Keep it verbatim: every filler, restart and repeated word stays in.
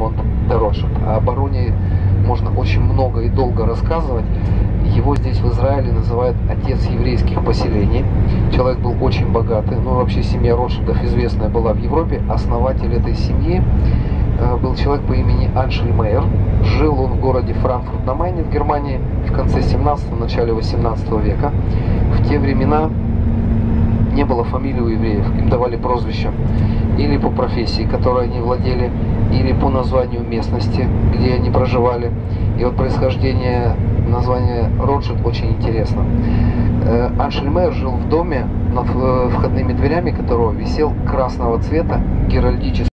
Раймонд де Ротшильд. О бароне можно очень много и долго рассказывать. Его здесь в Израиле называют отец еврейских поселений. Человек был очень богатый. Ну, вообще семья Ротшильдов известная была в Европе. Основатель этой семьи был человек по имени Аншельмейер. Жил он в городе Франкфурт на Майне в Германии в конце семнадцатого, начале восемнадцатого века. В те времена не было фамилии у евреев, им давали прозвища или по профессии, которой они владели, или по названию местности, где они проживали. И вот происхождение названия Ротшильд очень интересно. Аншельмейер жил в доме, над входными дверями которого висел красного цвета геральдический